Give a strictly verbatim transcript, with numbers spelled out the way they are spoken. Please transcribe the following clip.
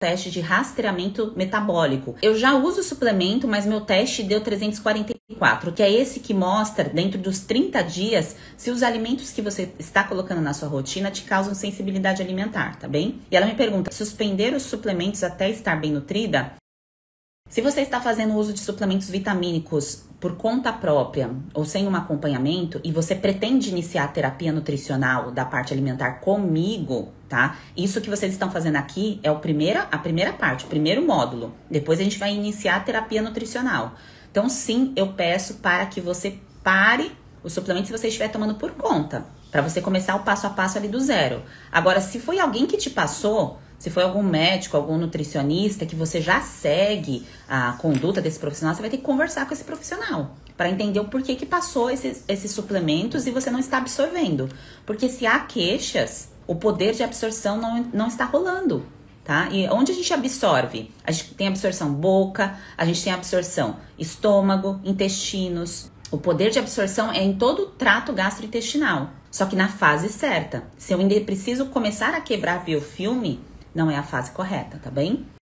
teste de rastreamento metabólico. Eu já uso o suplemento, mas meu teste deu trezentos e quarenta e quatro, que é esse que mostra, dentro dos trinta dias, se os alimentos que você está colocando na sua rotina te causam sensibilidade alimentar, tá bem? E ela me pergunta, suspender os suplementos até estar bem nutrida? Se você está fazendo uso de suplementos vitamínicos por conta própria ou sem um acompanhamento e você pretende iniciar a terapia nutricional da parte alimentar comigo, tá? Isso que vocês estão fazendo aqui é o primeira, a primeira parte, o primeiro módulo. Depois a gente vai iniciar a terapia nutricional. Então, sim, eu peço para que você pare os suplementos se você estiver tomando por conta, para você começar o passo a passo ali do zero. Agora, se foi alguém que te passou, se foi algum médico, algum nutricionista que você já segue a conduta desse profissional, você vai ter que conversar com esse profissional para entender o porquê que passou esses, esses suplementos e você não está absorvendo. Porque se há queixas, o poder de absorção não, não está rolando, tá? E onde a gente absorve? A gente tem absorção boca, a gente tem absorção estômago, intestinos. O poder de absorção é em todo o trato gastrointestinal, só que na fase certa. Se eu ainda preciso começar a quebrar biofilme, não é a fase correta, tá bem?